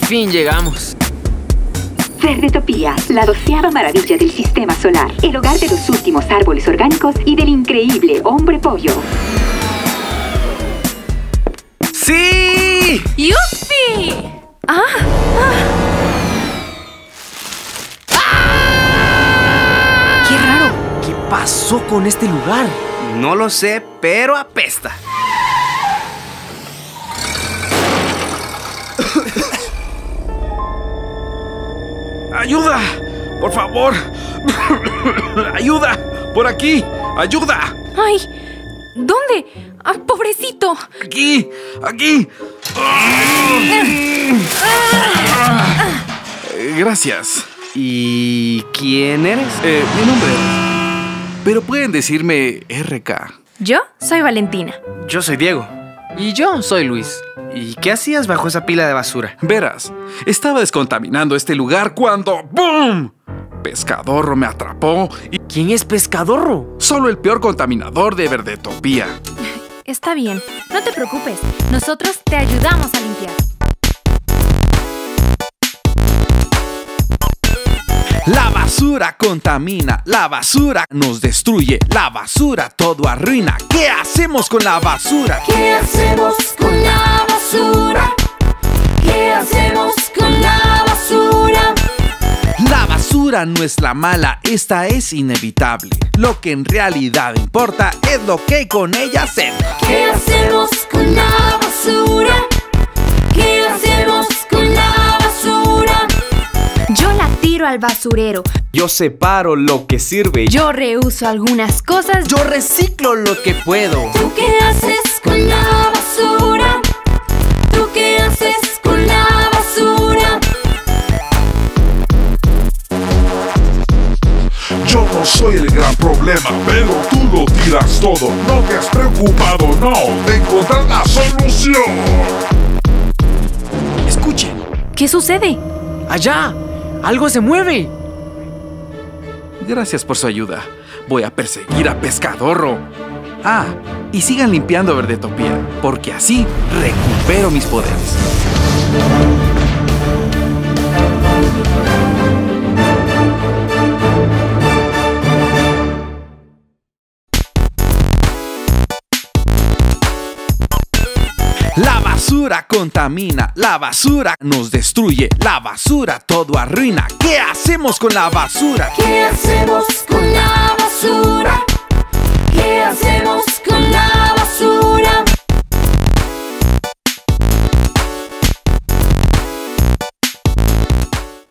fin llegamos. Verdetopía, la 12ª maravilla del sistema solar, el hogar de los últimos árboles orgánicos y del increíble hombre pollo. ¡Sí! ¡Yupi! ¡Qué raro! ¿Qué pasó con este lugar? No lo sé, pero apesta. ¡Ayuda! ¡Por favor! ¡Ayuda! ¡Por aquí! ¡Ayuda! ¡Ay! ¿Dónde? ¡Ah, pobrecito! ¡Aquí! ¡Aquí! Gracias. ¿Y quién eres? Mi nombre es... Pero pueden decirme RK. Yo soy Valentina. Yo soy Diego. Y yo soy Luis. ¿Y qué hacías bajo esa pila de basura? Verás, estaba descontaminando este lugar cuando... ¡Bum! Pescadorro me atrapó y... ¿Quién es Pescadorro? Solo el peor contaminador de Verdetopía. Está bien, no te preocupes. Nosotros te ayudamos a limpiar. La basura contamina, la basura nos destruye, la basura todo arruina. ¿Qué hacemos con la basura? ¿Qué hacemos con la basura? ¿Qué hacemos con la basura? La basura no es la mala, esta es inevitable. Lo que en realidad importa es lo que con ella hacemos. ¿Qué hacemos con la basura? ¿Qué hacemos con la basura? Yo la tiro al basurero. Yo separo lo que sirve. Yo reuso algunas cosas. Yo reciclo lo que puedo. ¿Tú qué haces con la basura? ¿Tú qué haces con la basura? Yo no soy el gran problema, pero tú lo tiras todo. No te has preocupado, no, de encontrar la solución. Escuchen, ¿Qué sucede? allá, algo se mueve. Gracias por su ayuda. Voy a perseguir a Pescadorro. Ah, y sigan limpiando Verdetopía, porque así recupero mis poderes. La basura contamina, la basura nos destruye, la basura todo arruina. ¿Qué hacemos con la basura? ¿Qué hacemos con la basura?